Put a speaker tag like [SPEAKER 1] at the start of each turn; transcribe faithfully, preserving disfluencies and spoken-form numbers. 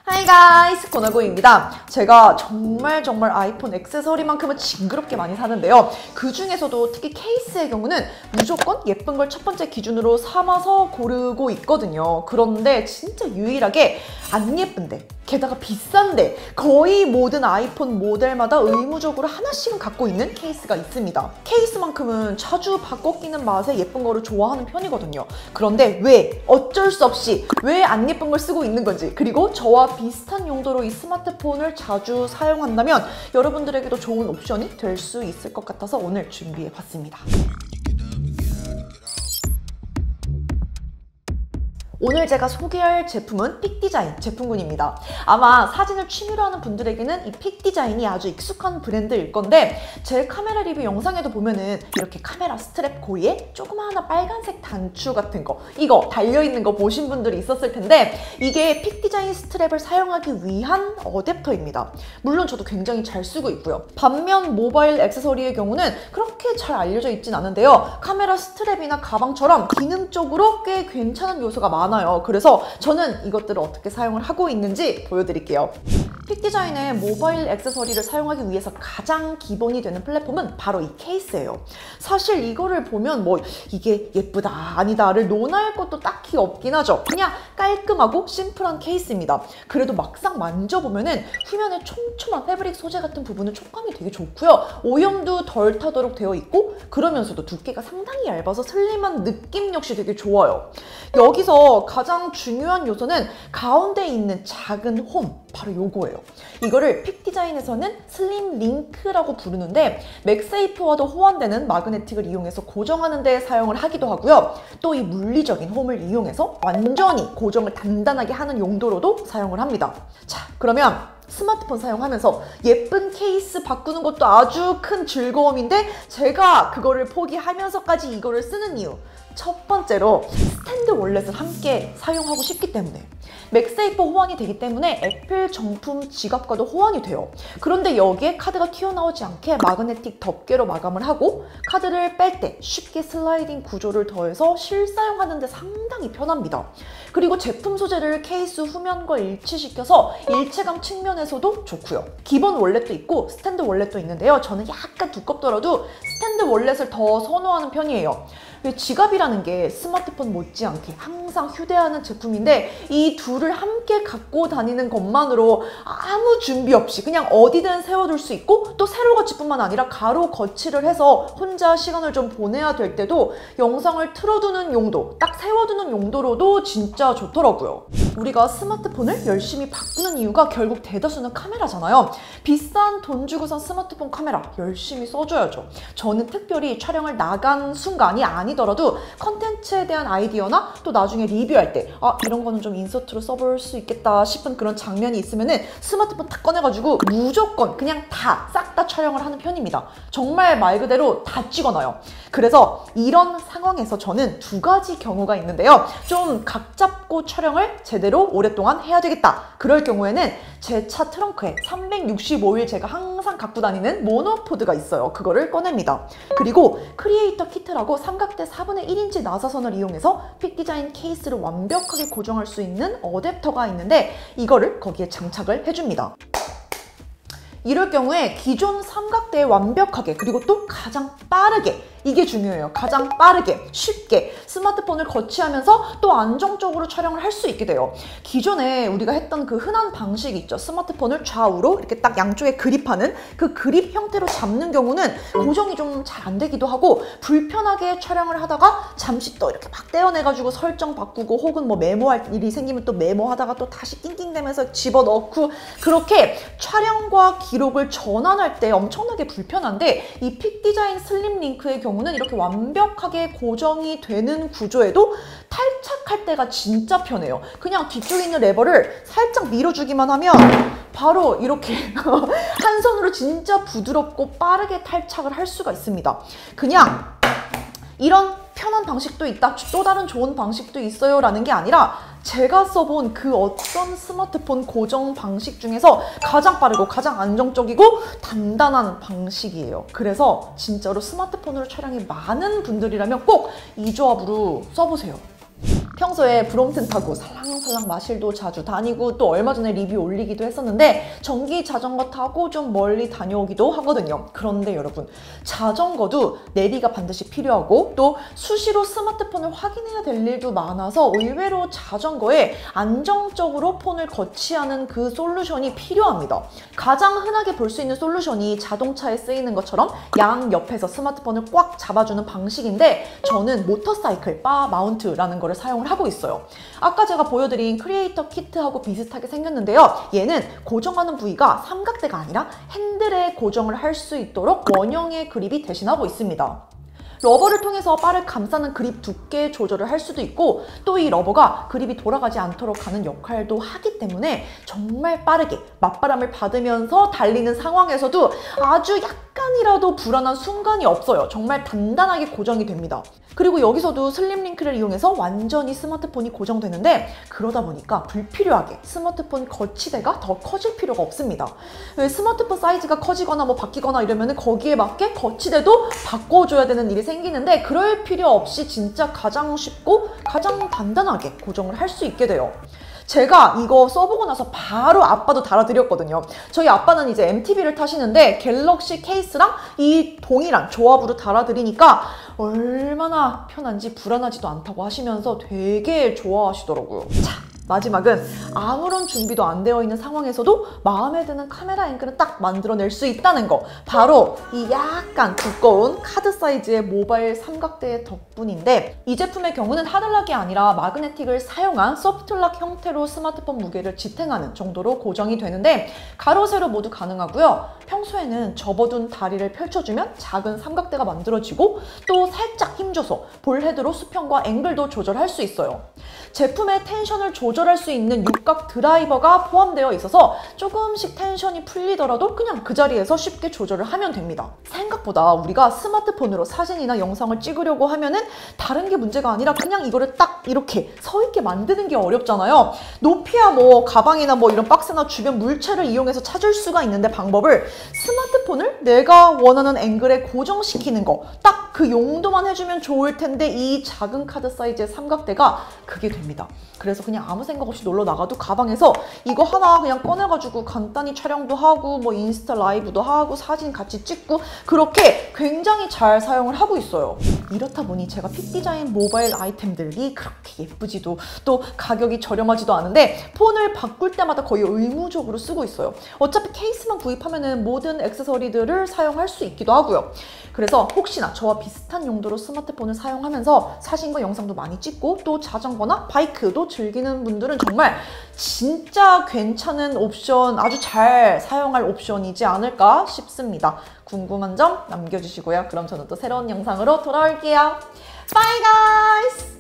[SPEAKER 1] Hi guys! 고나고입니다. 제가 정말 정말 아이폰 액세서리만큼은 징그럽게 많이 사는데요. 그 중에서도 특히 케이스의 경우는 무조건 예쁜 걸 첫 번째 기준으로 삼아서 고르고 있거든요. 그런데 진짜 유일하게 안 예쁜데, 게다가 비싼데 거의 모든 아이폰 모델마다 의무적으로 하나씩은 갖고 있는 케이스가 있습니다. 케이스만큼은 자주 바꿔 끼는 맛에 예쁜 거를 좋아하는 편이거든요. 그런데 왜? 어쩔 수 없이 왜 안 예쁜 걸 쓰고 있는 건지, 그리고 저와 비슷한 용도로 이 스마트폰을 자주 사용한다면 여러분들에게도 좋은 옵션이 될 수 있을 것 같아서 오늘 준비해봤습니다. 오늘 제가 소개할 제품은 픽디자인 제품군입니다. 아마 사진을 취미로 하는 분들에게는 이 픽디자인이 아주 익숙한 브랜드일 건데, 제 카메라 리뷰 영상에도 보면은 이렇게 카메라 스트랩 고리에 조그마한 빨간색 단추 같은 거, 이거 달려있는 거 보신 분들이 있었을 텐데, 이게 픽디자인 스트랩을 사용하기 위한 어댑터입니다. 물론 저도 굉장히 잘 쓰고 있고요. 반면 모바일 액세서리의 경우는 그렇게 잘 알려져 있진 않은데요. 카메라 스트랩이나 가방처럼 기능적으로 꽤 괜찮은 요소가 많아요. 많아요. 그래서 저는 이것들을 어떻게 사용을 하고 있는지 보여드릴게요. 픽디자인의 모바일 액세서리를 사용하기 위해서 가장 기본이 되는 플랫폼은 바로 이 케이스예요. 사실 이거를 보면 뭐 이게 예쁘다 아니다를 논할 것도 딱히 없긴 하죠. 그냥 깔끔하고 심플한 케이스입니다. 그래도 막상 만져보면은 후면에 촘촘한 패브릭 소재 같은 부분은 촉감이 되게 좋고요. 오염도 덜 타도록 되어 있고, 그러면서도 두께가 상당히 얇아서 슬림한 느낌 역시 되게 좋아요. 여기서 가장 중요한 요소는 가운데 있는 작은 홈, 바로 요거예요. 이거를 픽디자인에서는 슬림 링크라고 부르는데, 맥세이프와도 호환되는 마그네틱을 이용해서 고정하는 데 사용을 하기도 하고요. 또 이 물리적인 홈을 이용해서 완전히 고정을 단단하게 하는 용도로도 사용을 합니다. 자, 그러면 스마트폰 사용하면서 예쁜 케이스 바꾸는 것도 아주 큰 즐거움인데, 제가 그거를 포기하면서까지 이거를 쓰는 이유, 첫 번째로 스탠드 월렛을 함께 사용하고 싶기 때문에. 맥세이프 호환이 되기 때문에 애플 정품 지갑과도 호환이 돼요. 그런데 여기에 카드가 튀어나오지 않게 마그네틱 덮개로 마감을 하고, 카드를 뺄 때 쉽게 슬라이딩 구조를 더해서 실사용하는 데 상당히 편합니다. 그리고 제품 소재를 케이스 후면과 일치시켜서 일체감 측면에서도 좋고요. 기본 월렛도 있고 스탠드 월렛도 있는데요. 저는 약간 두껍더라도 스탠드 월렛을 더 선호하는 편이에요. 지갑이라는 게 스마트폰 못지않게 항상 휴대하는 제품인데, 이 둘을 함께 갖고 다니는 것만으로 아무 준비 없이 그냥 어디든 세워둘 수 있고, 또 세로거치뿐만 아니라 가로 거치를 해서 혼자 시간을 좀 보내야 될 때도 영상을 틀어두는 용도, 딱 세워두는 용도로도 진짜 좋더라고요. 우리가 스마트폰을 열심히 바꾸는 이유가 결국 대다수는 카메라잖아요. 비싼 돈 주고 산 스마트폰 카메라 열심히 써줘야죠. 저는 특별히 촬영을 나간 순간이 아니더라도 컨텐츠에 대한 아이디어나 또 나중에 리뷰할 때 아, 이런 거는 좀 인서트로 써볼 수 있겠다 싶은 그런 장면이 있으면은 스마트폰 딱 꺼내가지고 무조건 그냥 다 싹 다 촬영을 하는 편입니다. 정말 말 그대로 다 찍어놔요. 그래서 이런 상황에서 저는 두 가지 경우가 있는데요. 좀 각 잡고 촬영을 제대로 오랫동안 해야 되겠다. 그럴 경우에는 제 차 트렁크에 삼백육십오 일 제가 항상 갖고 다니는 모노포드가 있어요. 그거를 꺼냅니다. 그리고 크리에이터 키트라고 삼각대 사분의 일 인치 나사선을 이용해서 픽디자인 케이스를 완벽하게 고정할 수 있는 어댑터가 있는데, 이거를 거기에 장착을 해줍니다. 이럴 경우에 기존 삼각대에 완벽하게, 그리고 또 가장 빠르게, 이게 중요해요. 가장 빠르게, 쉽게 스마트폰을 거치하면서 또 안정적으로 촬영을 할 수 있게 돼요. 기존에 우리가 했던 그 흔한 방식이 있죠. 스마트폰을 좌우로 이렇게 딱 양쪽에 그립하는 그 그립 형태로 잡는 경우는 고정이 좀 잘 안 되기도 하고, 불편하게 촬영을 하다가 잠시 또 이렇게 막 떼어내가지고 설정 바꾸고, 혹은 뭐 메모할 일이 생기면 또 메모하다가 또 다시 낑낑대면서 집어넣고, 그렇게 촬영과 기록을 전환할 때 엄청나게 불편한데, 이 픽디자인 슬림 링크의 경우 는 이렇게 완벽하게 고정이 되는 구조에도 탈착할 때가 진짜 편해요. 그냥 뒤쪽에 있는 레버를 살짝 밀어주기만 하면 바로 이렇게 한 손으로 진짜 부드럽고 빠르게 탈착을 할 수가 있습니다. 그냥 이런 편한 방식도 있다, 또 다른 좋은 방식도 있어요 라는 게 아니라, 제가 써본 그 어떤 스마트폰 고정 방식 중에서 가장 빠르고 가장 안정적이고 단단한 방식이에요. 그래서 진짜로 스마트폰으로 촬영이 많은 분들이라면 꼭 이 조합으로 써보세요. 평소에 브롬튼 타고 살랑살랑 마실도 자주 다니고 또 얼마 전에 리뷰 올리기도 했었는데 전기 자전거 타고 좀 멀리 다녀오기도 하거든요. 그런데 여러분, 자전거도 내비가 반드시 필요하고 또 수시로 스마트폰을 확인해야 될 일도 많아서 의외로 자전거에 안정적으로 폰을 거치하는 그 솔루션이 필요합니다. 가장 흔하게 볼 수 있는 솔루션이 자동차에 쓰이는 것처럼 양 옆에서 스마트폰을 꽉 잡아주는 방식인데 저는 모터사이클 바 마운트라는 거를 사용을 하고 있어요. 아까 제가 보여드린 크리에이터 키트하고 비슷하게 생겼는데요. 얘는 고정하는 부위가 삼각대가 아니라 핸들에 고정을 할 수 있도록 원형의 그립이 대신하고 있습니다. 러버를 통해서 바를 감싸는 그립 두께 조절을 할 수도 있고 또 이 러버가 그립이 돌아가지 않도록 하는 역할도 하기 때문에 정말 빠르게 맞바람을 받으면서 달리는 상황에서도 아주 약간이라도 불안한 순간이 없어요. 정말 단단하게 고정이 됩니다. 그리고 여기서도 슬림 링크를 이용해서 완전히 스마트폰이 고정되는데 그러다 보니까 불필요하게 스마트폰 거치대가 더 커질 필요가 없습니다. 왜 스마트폰 사이즈가 커지거나 뭐 바뀌거나 이러면 거기에 맞게 거치대도 바꿔줘야 되는 일이 생기는데 그럴 필요 없이 진짜 가장 쉽고 가장 단단하게 고정을 할 수 있게 돼요. 제가 이거 써보고 나서 바로 아빠도 달아드렸거든요. 저희 아빠는 이제 엠티비를 타시는데 갤럭시 케이스랑 이 동일한 조합으로 달아드리니까 얼마나 편한지 불안하지도 않다고 하시면서 되게 좋아하시더라고요. 자, 마지막은 아무런 준비도 안 되어 있는 상황에서도 마음에 드는 카메라 앵글을 딱 만들어낼 수 있다는 거, 바로 이 약간 두꺼운 카드 사이즈의 모바일 삼각대의 덕분인데 이 제품의 경우는 하드락이 아니라 마그네틱을 사용한 소프트락 형태로 스마트폰 무게를 지탱하는 정도로 고정이 되는데 가로 세로 모두 가능하고요. 평소에는 접어둔 다리를 펼쳐주면 작은 삼각대가 만들어지고 또 살짝 힘줘서 볼 헤드로 수평과 앵글도 조절할 수 있어요. 제품의 텐션을 조절할 수 있는 육각 드라이버가 포함되어 있어서 조금씩 텐션이 풀리더라도 그냥 그 자리에서 쉽게 조절을 하면 됩니다. 생각보다 우리가 스마트폰으로 사진이나 영상을 찍으려고 하면은 다른 게 문제가 아니라 그냥 이거를 딱 이렇게 서 있게 만드는 게 어렵잖아요. 높이야 뭐 가방이나 뭐 이런 박스나 주변 물체를 이용해서 찾을 수가 있는데 방법을 스마트폰을 내가 원하는 앵글에 고정시키는 거 딱 그 용도만 해주면 좋을 텐데 이 작은 카드 사이즈의 삼각대가 그게 됩니다. 그래서 그냥 아무 생각 없이 놀러 나가도 가방에서 이거 하나 그냥 꺼내가지고 간단히 촬영도 하고 뭐 인스타 라이브도 하고 사진 같이 찍고 그렇게 굉장히 잘 사용을 하고 있어요. 이렇다 보니 제가 픽디자인 모바일 아이템들이 그렇게 예쁘지도 또 가격이 저렴하지도 않은데 폰을 바꿀 때마다 거의 의무적으로 쓰고 있어요. 어차피 케이스만 구입하면은 모든 액세서리들을 사용할 수 있기도 하고요. 그래서 혹시나 저와 비슷한 용도로 스마트폰을 사용하면서 사진과 영상도 많이 찍고 또 자전거나 바이크도 즐기는 분들은 정말 진짜 괜찮은 옵션, 아주 잘 사용할 옵션이지 않을까 싶습니다. 궁금한 점 남겨주시고요. 그럼 저는 또 새로운 영상으로 돌아올게요. Bye guys!